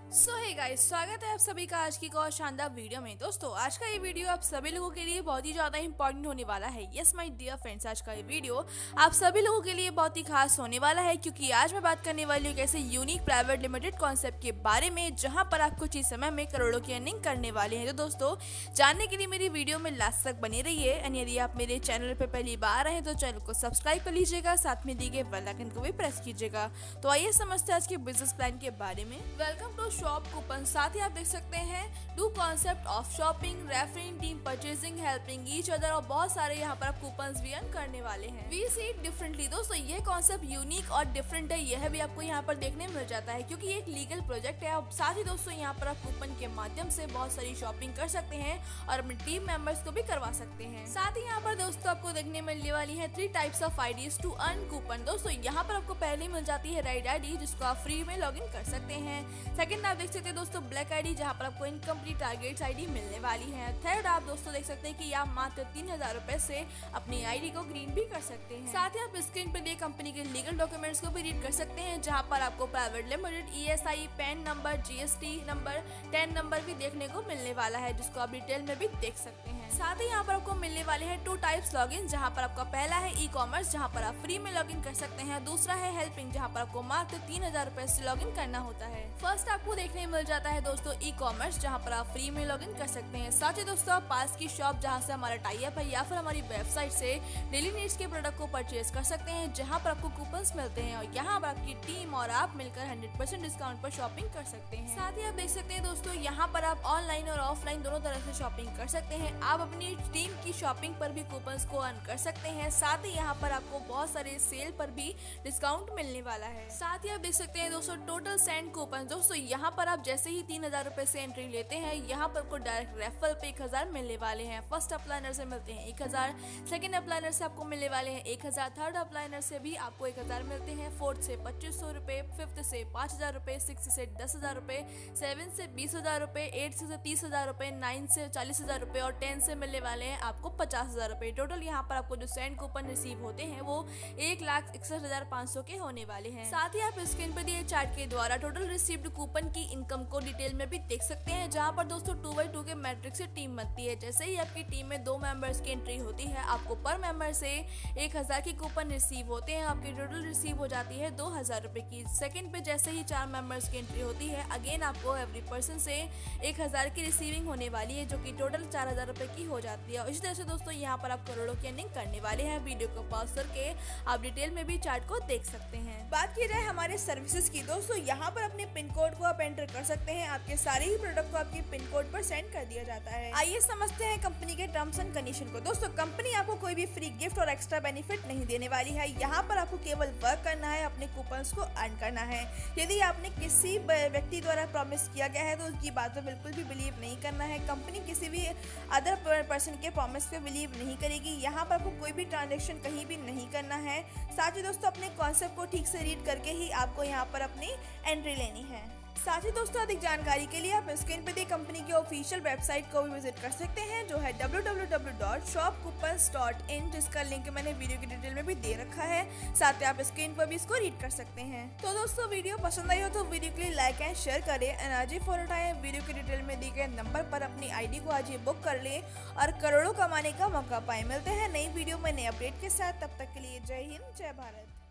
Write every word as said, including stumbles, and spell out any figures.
सो hey guys, स्वागत है आप सभी का आज की एक और शानदार वीडियो में। दोस्तों, आज का ये वीडियो आप सभी लोगों के लिए बहुत ही ज़्यादा इंपॉर्टेंट होने वाला है। यस माय डियर फ्रेंड्स, आज का ये वीडियो आप सभी लोगों के लिए बहुत ही खास होने वाला है, क्योंकि आज मैं बात करने वाली हूँ एक ऐसे यूनिक प्राइवेट लिमिटेड कॉन्सेप्ट के बारे में जहाँ पर आप कुछ ही समय में करोड़ों की अर्निंग करने वाले हैं। तो दोस्तों, जानने के लिए मेरी वीडियो में लास्ट तक बने रहिए। एंड यदि आप मेरे चैनल पर पहली बार आए हैं तो चैनल को सब्सक्राइब कर लीजिएगा, साथ में दी गए बेल आइकन को भी प्रेस कीजिएगा। तो आइए समझते हैं आज के बिजनेस प्लान के बारे में। Welcome to shop coupon. साथ ही आप देख सकते हैं do concept of shopping, referring, team purchasing, helping each other और बहुत सारे यहाँ पर आप कूपन्स भी अर्न करने वाले हैं। We see it differently. दोस्तों, ये कॉन्सेप्ट यूनिक और डिफरेंट है, यह भी आपको यहाँ पर देखने मिल जाता है क्योंकि ये एक लीगल प्रोजेक्ट है। और साथ ही दोस्तों, यहाँ पर आप कूपन के माध्यम से बहुत सारी शॉपिंग कर सकते हैं और अपने टीम मेंबर्स को भी करवा सकते हैं। साथ ही यहाँ पर दोस्तों आपको देखने मिलने वाली है three types of IDs to earn coupon. दोस्तों, यहाँ पर आपको पहले मिल जाती है राइट आईडी, जिसको आप फ्री में लॉग इन कर सकते हैं। सेकंड आप देख सकते हैं दोस्तों ब्लैक आईडी, जहाँ पर आपको इनकम्प्लीट टारगेट्स आईडी मिलने वाली है। थर्ड आप दोस्तों देख सकते हैं कि आप मात्र तीन हजार रुपए से अपनी आईडी को ग्रीन भी कर सकते हैं। साथ ही आप स्क्रीन पर दिए कंपनी के लीगल डॉक्यूमेंट्स को भी रीड कर सकते हैं, जहाँ पर आपको private limited, ESI, PAN number, GST number, ten number भी देखने को मिलने वाला है, जिसको आप डिटेल में भी देख सकते हैं। साथ ही यहाँ पर आपको मिलने वाले हैं टू टाइप्स लॉगिन, जहाँ पर आपका पहला है ई कॉमर्स, जहाँ पर आप फ्री में लॉगिन कर सकते हैं। दूसरा है हेल्पिंग, जहाँ पर आपको मात्र तीन हजार रुपए से लॉगिन करना होता है। फर्स्ट आपको देखने मिल जाता है दोस्तों ई कॉमर्स, जहाँ पर आप फ्री में लॉगिन कर सकते हैं। साथ ही दोस्तों आप पास की शॉप जहाँ से हमारा टाई अप है या फिर हमारी वेबसाइट से डेली नीड्स के प्रोडक्ट को परचेज कर सकते हैं, जहाँ पर आपको कूपन्स मिलते हैं और यहाँ पर आपकी टीम और आप मिलकर हंड्रेड परसेंट डिस्काउंट पर शॉपिंग कर सकते हैं। साथ ही आप देख सकते हैं दोस्तों, यहाँ पर आप ऑनलाइन और ऑफलाइन दोनों तरह से शॉपिंग कर सकते हैं। आप अपनी टीम की शॉपिंग पर भी कूपन्स को अर्न कर सकते हैं। साथ ही यहाँ पर आपको बहुत सारे सेल पर भी डिस्काउंट मिलने वाला है। साथ ही आप देख सकते हैं दोस्तों टोटल सेंड कूपन। दोस्तों, यहाँ पर आप जैसे ही तीन हजार रुपए से एंट्री लेते हैं, यहाँ पर आपको डायरेक्ट रेफरल पे एक हजार मिलने वाले हैं। फर्स्ट अप्लाइनर से मिलते हैं एक हजार, सेकेंड अप्लाइनर से आपको मिलने वाले हैं एक हजार, थर्ड अप्लाइनर से भी आपको एक हजार मिलते हैं, फोर्थ से पच्चीस सौ रुपए, फिफ्थ से पाँच हजार रुपए, सिक्स से दस हजार रुपए, सेवन से बीस हजार रुपए, एट से तीस हजार रुपए, नाइन से चालीस हजार रुपए और टेन से मिलने वाले हैं आपको पचास हजार रुपए। टोटल यहाँ पर आपको जो सेंड कूपन रिसीव होते हैं वो एक लाख इकसठ हजार पाँच सौ के होने वाले हैं। साथ ही आप स्क्रीन पर दिए चार्ट के द्वारा टोटल रिसीव्ड कूपन की इनकम को डिटेल में भी देख सकते हैं, जहाँ पर दोस्तों टू बाई टू के मैट्रिक्स से टीम बनती है। जैसे ही आपकी टीम में दो मेंबर्स की एंट्री होती है, आपको पर मेंबर से एक हजार की कूपन रिसीव होते हैं। आपकी टोटल रिसीव हो जाती है दो हजार रुपए की। सेकंड पे जैसे ही चार मेंबर्स की एंट्री होती है, अगेन आपको एवरी पर्सन से एक हजार की रिसीविंग होने वाली है, जो कि टोटल चार हजार रुपए की हो जाती है। और इसी तरह से दोस्तों यहाँ पर आप करोड़ों की अर्निंग करने वाले हैं। वीडियो को पॉज करके आप डिटेल में भी चार्ट को देख सकते हैं। बात की जाए हमारे सर्विसेज की, दोस्तों यहाँ पर अपने पिन कोड को आप एंटर कर सकते हैं। आपके सारे ही प्रोडक्ट को आपके पिन कोड पर सेंड कर दिया जाता है। आइए समझते हैं कंपनी के टर्म्स एंड कंडीशन को। दोस्तों, कंपनी आपको कोई भी फ्री गिफ्ट और एक्स्ट्रा बेनिफिट नहीं देने वाली है। यहाँ पर आपको केवल वर्क करना है, अपने कूपन्स को अर्न करना है। यदि आपने किसी व्यक्ति द्वारा प्रॉमिस किया गया है तो उसकी बात पर बिल्कुल भी बिलीव नहीं करना है। कंपनी किसी भी अदर पर्सन के प्रॉमिस पे बिलीव नहीं करेगी। यहाँ पर आपको कोई भी ट्रांजेक्शन कहीं भी नहीं करना है। साथ ही दोस्तों अपने कॉन्सेप्ट को ठीक से रीड करके ही आपको यहाँ पर अपनी एंट्री लेनी है। साथ ही दोस्तों अधिक जानकारी के लिए आप स्क्रीन पर दी कंपनी की ऑफिशियल वेबसाइट को भी विजिट कर सकते हैं, जो है W W W dot shop coupons dot in, जिसका लिंक मैंने वीडियो की डिटेल में भी दे रखा है। साथ ही आप स्क्रीन पर भी इसको रीड कर सकते हैं। तो दोस्तों, वीडियो पसंद आई हो तो वीडियो के लिए लाइक एंड शेयर करें। एंड आज ही फॉर उठाएं, वीडियो की डिटेल में दी गए नंबर पर अपनी आईडी को आज ही बुक कर लें और करोड़ों कमाने का मौका पाए। मिलते हैं नई वीडियो में नए अपडेट के साथ, तब तक के लिए जय हिंद, जय भारत।